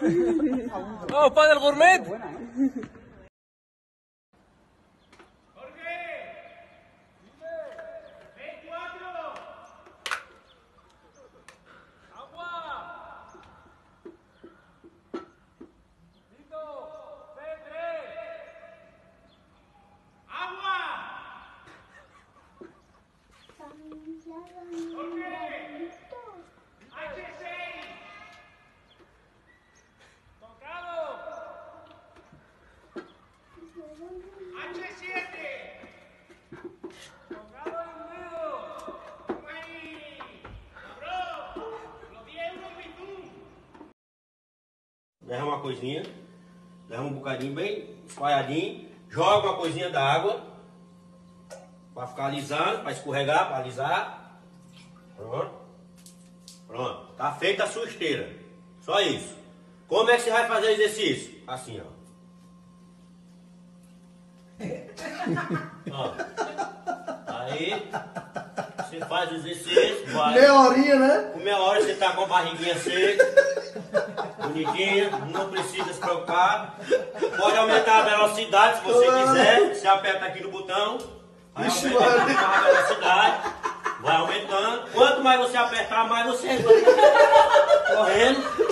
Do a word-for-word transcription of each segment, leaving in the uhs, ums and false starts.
¡Vamos, padre, el gourmet! Leva uma coisinha, leva um bocadinho bem espalhadinho, joga uma coisinha d'água para ficar alisando, para escorregar, para alisar. Pronto. Pronto. Tá feita a sua esteira. Só isso. Como é que você vai fazer o exercício? Assim, ó. Ó. Aí você faz o exercício, vai. Meia horinha, né? Com meia hora você tá com a barriguinha seca. Bonitinha, não precisa se preocupar. Pode aumentar a velocidade se você quiser. Você aperta aqui no botão, vai aumentando a velocidade, vai aumentando. Quanto mais você apertar, mais você vai correndo.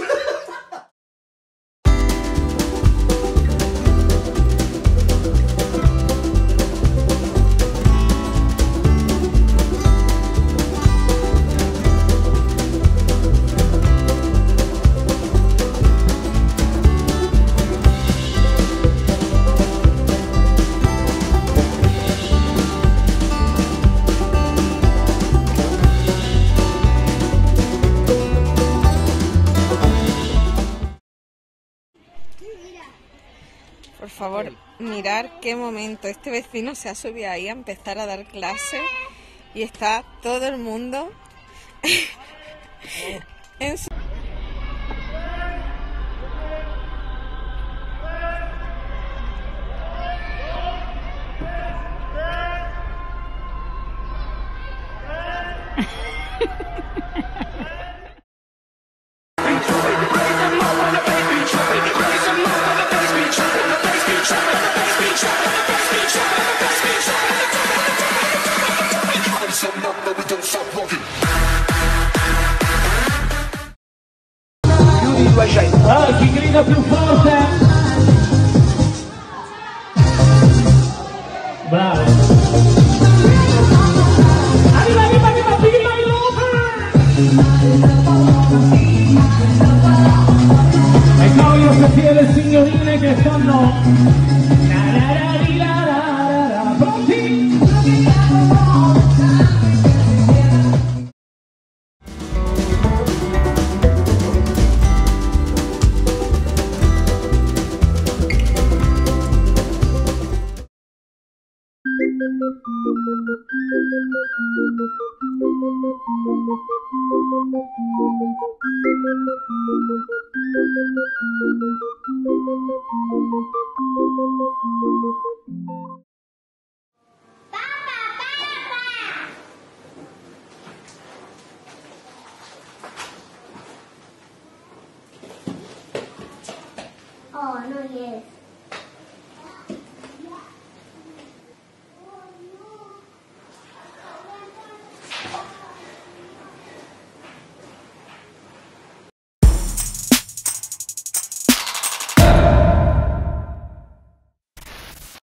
Por favor, mirar qué momento. Este vecino se ha subido ahí a empezar a dar clases y está todo el mundo en su... Ah, chi grida più forte? Bravo. Arriva, arriva, arriva, prima di ecco io sentire le signorine che stanno pronti? Oh, no, yes. Oh, no.